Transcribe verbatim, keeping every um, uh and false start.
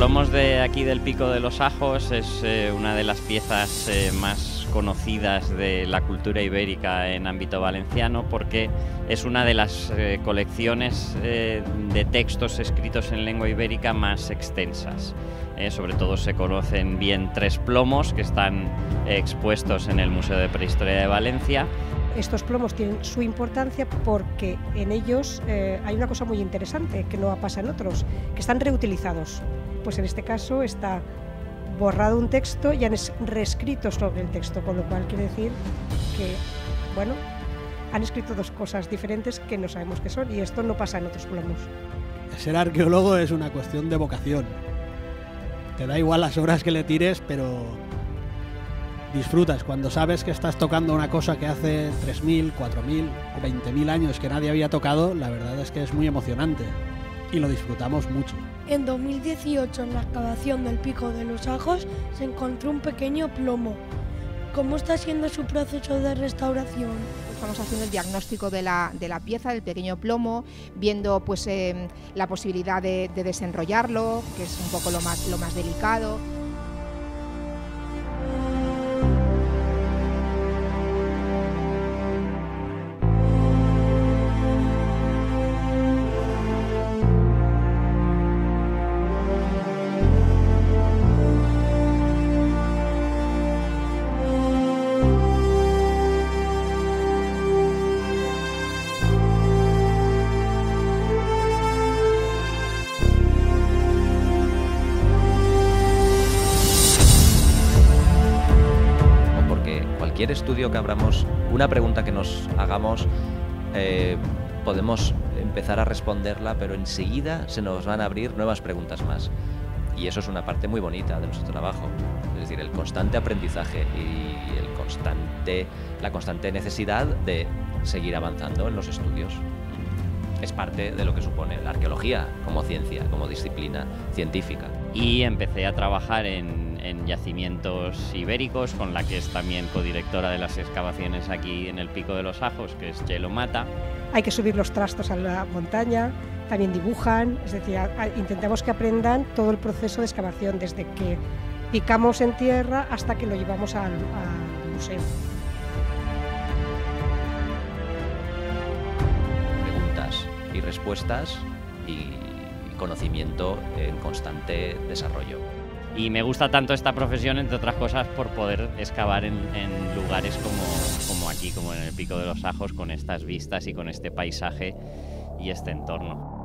plomos de aquí del Pico de los Ajos es eh, una de las piezas eh, más conocidas de la cultura ibérica en ámbito valenciano, porque es una de las eh, colecciones eh, de textos escritos en lengua ibérica más extensas. Eh, sobre todo se conocen bien tres plomos que están eh, expuestos en el Museo de Prehistoria de Valencia. Estos plomos tienen su importancia porque en ellos eh, hay una cosa muy interesante que no pasa en otros, que están reutilizados. Pues en este caso está borrado un texto y han reescrito sobre el texto, con lo cual quiere decir que, bueno, han escrito dos cosas diferentes que no sabemos qué son, y esto no pasa en otros plomos. Ser arqueólogo es una cuestión de vocación. Te da igual las horas que le tires, pero disfrutas cuando sabes que estás tocando una cosa que hace tres mil, cuatro mil o veinte mil años que nadie había tocado. La verdad es que es muy emocionante y lo disfrutamos mucho. En dos mil dieciocho, en la excavación del Pico de los Ajos, se encontró un pequeño plomo. ¿Cómo está siendo su proceso de restauración? Estamos haciendo el diagnóstico de la, de la pieza, del pequeño plomo, viendo pues, eh, la posibilidad de, de desenrollarlo, que es un poco lo más, lo más delicado. Cualquier estudio que abramos, una pregunta que nos hagamos, eh, podemos empezar a responderla, pero enseguida se nos van a abrir nuevas preguntas más. Y eso es una parte muy bonita de nuestro trabajo. Es decir, el constante aprendizaje y el constante, la constante necesidad de seguir avanzando en los estudios. Es parte de lo que supone la arqueología como ciencia, como disciplina científica. Y empecé a trabajar en, en yacimientos ibéricos, con la que es también codirectora de las excavaciones aquí en el Pico de los Ajos, que es Txelo Mata. Hay que subir los trastos a la montaña, también dibujan, es decir, a, a, intentamos que aprendan todo el proceso de excavación, desde que picamos en tierra hasta que lo llevamos al, al museo. Y respuestas y conocimiento en constante desarrollo. Y me gusta tanto esta profesión, entre otras cosas, por poder excavar en, en lugares como, como aquí, como en el Pico de los Ajos, con estas vistas y con este paisaje y este entorno.